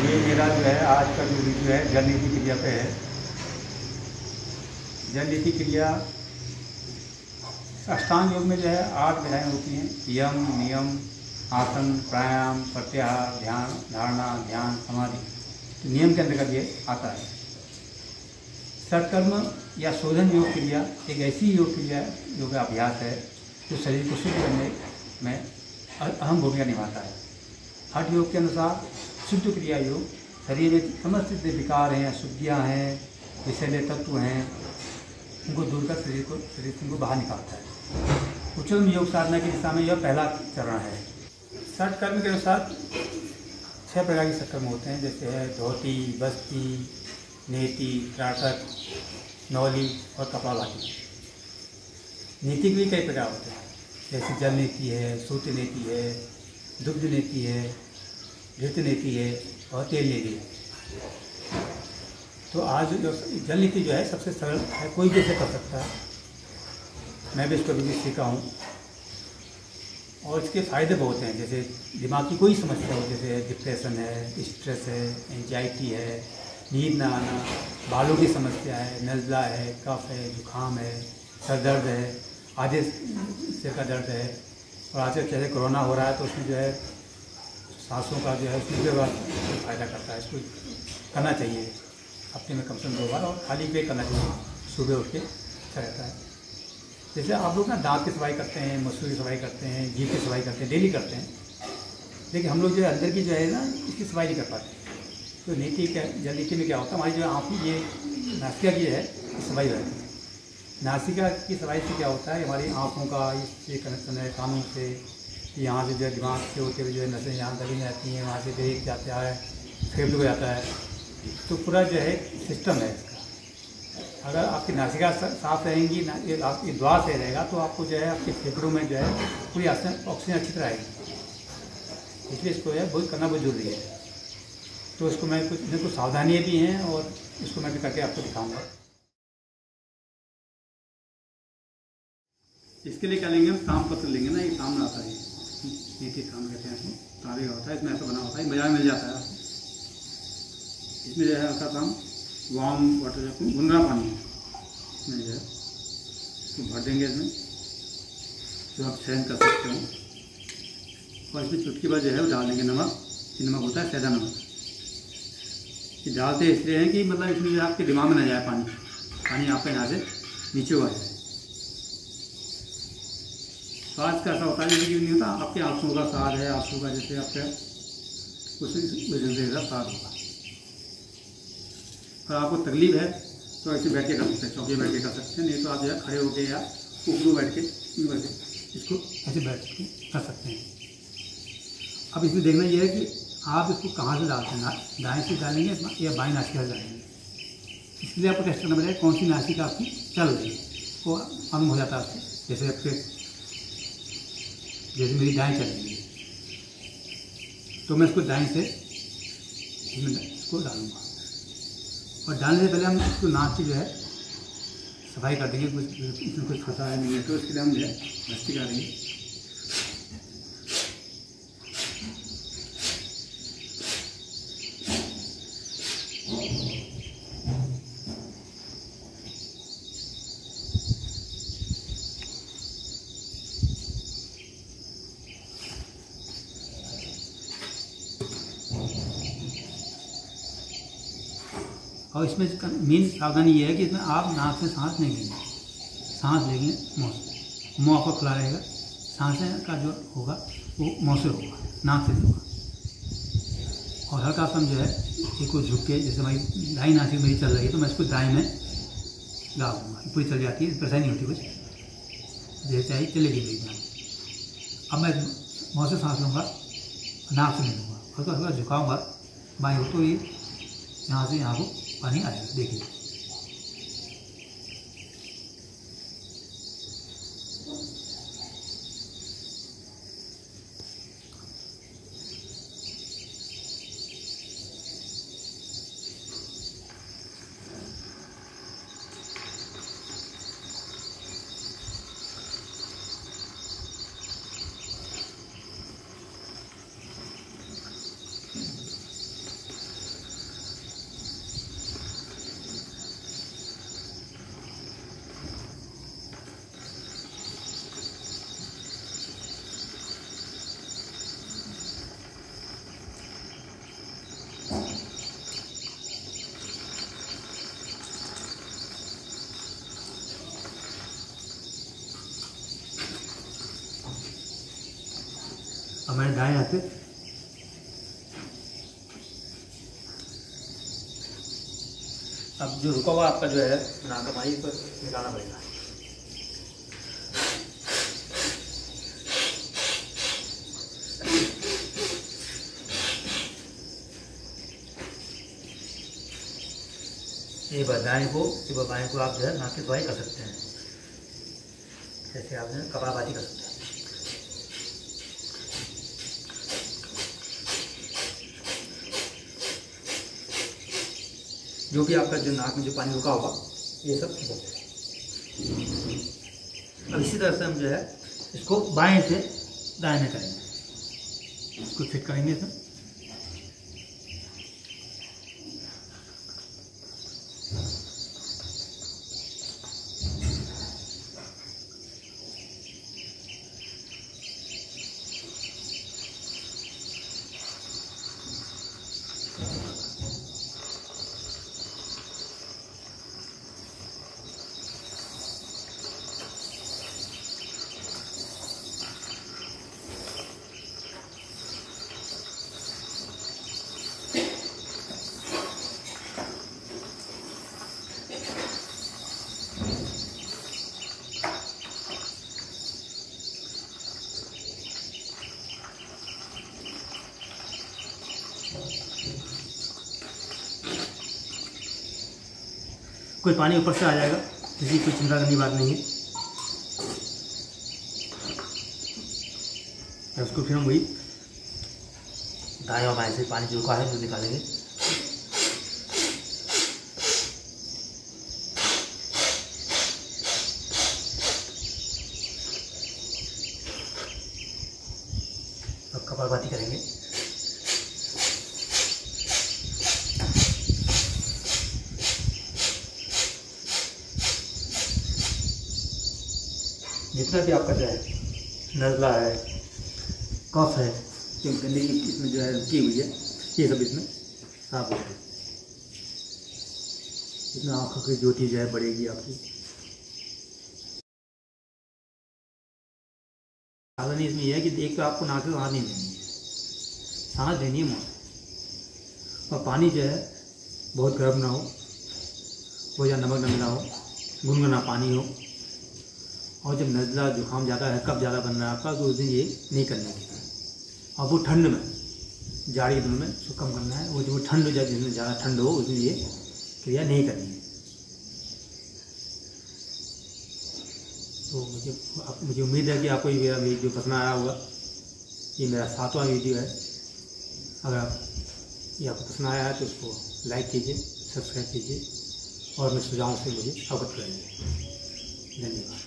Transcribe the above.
ये मेरा जो है आज का जो वीडियो है जल नीति क्रिया पे है। जल नीति क्रिया अष्टांग योग में जो है 8 विधाएँ होती हैं। यम, नियम, आसन, प्राणायाम, प्रत्याहार, ध्यान, धारणा, ध्यान, समाधि। तो नियम के अंतर्गत ये आता है। सत्कर्म या शोधन योग क्रिया एक ऐसी योग क्रिया योगाभ्यास है जो शरीर को शुद्ध करने में अहम भूमिका निभाता है। हठ योग के अनुसार शुद्ध क्रिया योग शरीर में समस्त जितने विकार हैं, अशुद्धियाँ हैं, विषैले तत्व हैं, उनको दूर कर शरीर को बाहर निकालता है। उच्चतम योग साधना की दिशा में यह पहला चरण है। सत्कर्म के अनुसार 6 प्रकार के सत्कर्म होते हैं, जैसे है धोती, बस्ती, नेति, त्राटक, नौली और कपालभाति। नीति के भी कई प्रकार होते हैं, जैसे जल नीति है, सूत्र नीति है, दुग्ध नीति है, घृत नीति है और तेल नीति है। तो आज जो जल नीति जो है सबसे सरल है, कोई भी इसे कर सकता है। मैं भी इसको भी सीखा हूँ और इसके फ़ायदे बहुत हैं। जैसे दिमाग की कोई समस्या हो, जैसे डिप्रेशन है, स्ट्रेस है, एंजाइटी है, नींद ना आना, बालों की समस्या है, नज़ला है, कफ है, जुकाम है, सर दर्द है, आधे सिर का दर्द है। और आजकल जैसे कोरोना हो रहा है तो उसमें जो है सांसों का जो है उसमें भी फ़ायदा करता है। इसको करना चाहिए हफ्ते में कम से कम 2 बार और खाली पेट करना चाहिए। सुबह उठ के अच्छा रहता है। जैसे आप लोग ना दांत की सफाई करते हैं, मसूर की सफाई करते हैं, जीभ की सफाई करते हैं, डेली करते हैं, लेकिन हम लोग जो है अंदर की जो है ना इसकी सफाई नहीं कर पाते। तो नीति क्या, जल नीति में क्या होता है, हमारी जो आँख ये नासिका की है सफाई रहती है। नासिका की सफाई से क्या होता है, हमारी आँखों का इससे कनेक्शन है, कानों से, यहाँ से जो है दिमाग से होते हुए जो है नसें यहाँ दबी जाती हैं, वहाँ से ब्रेक जाता है, फेफड़े को जाता है। तो पूरा जो है सिस्टम है इसका। अगर आपकी नासिका साफ रहेंगी, आपकी द्वार सही रहेगा, तो आपको जो है आपके फेफड़ों में जो है पूरी ऑक्सीजन अच्छी तरह आएगी। इसलिए इसको है बहुत करना बहुत जरूरी है। तो इसको मैं कुछ सावधानियाँ भी हैं और इसको मैं भी करके आपको दिखाऊंगा। इसके लिए क्या लेंगे, हम ताम पत्र लेंगे ना, ये ताम आता है, नीति ताम कहते हैं इसको, तांबे का होता है, इसमें ऐसा बना होता है, बाजार मिल जाता है। इसमें जो है हल्का ताम वार्म वाटर जो गुनगुना पानी है, इसमें जो है इसको भर देंगे इसमें, जो आप सहन कर सकते हो। और इसमें चुटकी भर जो है वो डाल देंगे नमक। ये नमक होता है सैदा नमक। ये डालते इसलिए हैं कि मतलब इसमें जो आपके दिमाग में न जाए पानी आपके यहाँ से नीचे हुआ है। स्वाद का ऐसा होता है जैसे कि नहीं होता, आपके आंसू का स्वाद है, आंसू का जैसे आपका उस वजह का स्वाद होगा। अगर आपको तकलीफ है तो ऐसे बैठ के कर सकते हैं, चौकी बैठ के कर सकते हैं, नहीं तो आप जो है खड़े होके या ऊपर बैठ के इसको ऐसे बैठ के कर सकते हैं। अब इसमें देखना यह है कि आप इसको कहाँ से डालते हैं, दाएं से डालेंगे या बाएं नासिका से डालेंगे। इसलिए आपको टेस्ट करना पड़ेगा कौन सी नासिका आपकी चल रही है, वो मालूम हो जाता है आपको। जैसे मेरी दाएं चल रही है तो मैं इसको दाएं से इसको डालूंगा। और डालने से पहले हम इसको नाक की जो है सफाई कर देंगे, इसमें कुछ फंसा है नहीं है, तो इसके लिए हम जो है रस्सी का देंगे। और इसमें मेन सावधानी ये है कि इसमें आप नाक से सांस नहीं लेंगे, सांस लेंगे मुँह से। मुँह आपका खुला रहेगा, सांस का जो होगा वो मुँह से होगा, नाक से नहीं होगा। और हल्का सा जो है इसको झुक के, जैसे हमारी दाई नासिक मेरी चल रही है तो मैं इसको दाएं में लगाऊंगा, पूरी चल जाती है, परेशानी नहीं होती कुछ, जैसे आई चलेगी मेरी जान। अब मैं मुँह से सांस लूँगा, नाक से नहीं लूँगा, हल्का हल्का झुकाऊँगा बाएं हो तो ये यहाँ से यहाँ को पानी आएगा। देखिए पे। अब जो रुका हुआ आपका जो है नाक हमारी पर निकालना पड़ेगा। ये बाएं को आप जो है नाक की दवाई कर सकते हैं, जैसे आप जो है कपालभाति कर सकते हैं। जो भी आपका जो नाक में जो पानी रुका होगा ये सब ठीक हो जाएगा। अब इसी तरह से हम जो है इसको बाएं से दाएं में करेंगे, इसको फिट करेंगे इसमें। कोई पानी ऊपर से आ जाएगा, किसी कोई चिंता करने की बात नहीं है। उसको फिर हम वही दाएं और बाएं से पानी जो रुका है वो निकालेंगे। अब कपालभाति करेंगे। जितना भी आपका जो है नज़ला है, कफ है, जो गंदगी इसमें जो है रुकी हुई है, ये सब इसमें साफ हो जाए। इसमें आँखों की ज्योति जो है बढ़ेगी आपकी। सावधानी इसमें यह है कि एक तो आपको नाक से सांस नहीं लेनी है, सांस लेनी है मुँह से। और पानी जो है बहुत गर्म ना हो, बहुत ज़्यादा नमक न मिला हो, गुनगुना पानी हो। और जब नज़ला जुकाम ज़्यादा है, कब ज़्यादा बन रहा है आपका, तो उस दिन ये नहीं करना है। और वो ठंड में, जाड़ी के दिनों में उसको कम करना है। वो जो ठंड हो जाए, जिसमें ज़्यादा ठंड हो, उस दिन ये क्रिया नहीं करनी है। तो मुझे उम्मीद है कि आपको ये मेरा वीडियो पसंद आया होगा। ये मेरा 7वां वीडियो है। अगर ये आपको पसंद आया है तो उसको लाइक कीजिए, सब्सक्राइब कीजिए और मेरे सुझावों से मुझे अवगत कराइए। धन्यवाद।